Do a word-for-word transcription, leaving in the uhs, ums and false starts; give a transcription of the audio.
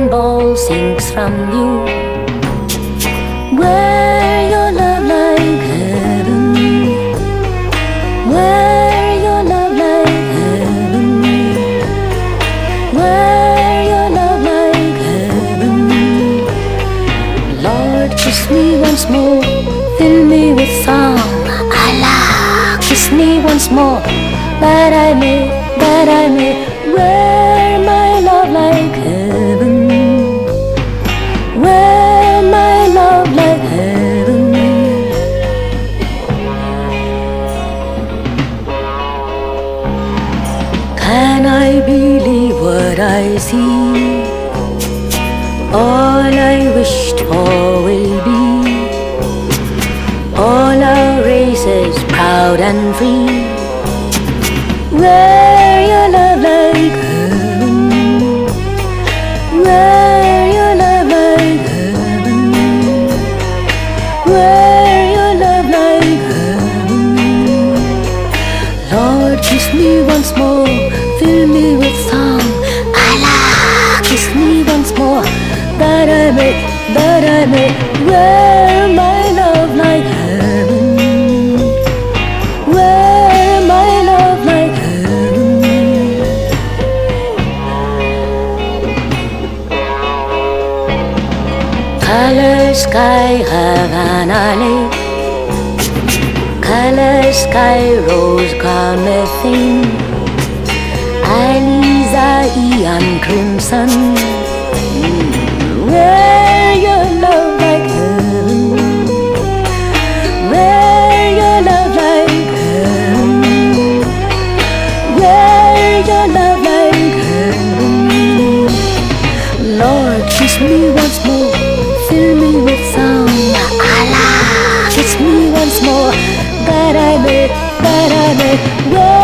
cannonball sings from you. Wear your love like heaven. Wear your love like heaven. Wear your love like heaven. Lord, kiss me once more, fill me with song. Allah, kiss me once more, that I may, that I may wear my love like heaven. Wear my love like heaven. Can I believe what I see? All I wished for will be. All our races proud and free. Wear your love like heaven. Wear your love like heaven. Wear your love like heaven. Lord, kiss me once more, fill me with song. Allah, kiss me once more, that I may, that I may wear my love like heaven. Wear my love like heaven. Color sky, Havana Lake. Color sky, rose carmethine. Aliza, Ian crimson. Wear your love like heaven. Wear your love like heaven. Wear your love like heaven. Lord, kiss me once more, fill me with sound. Allah, kiss me once more, that I may, that I may wear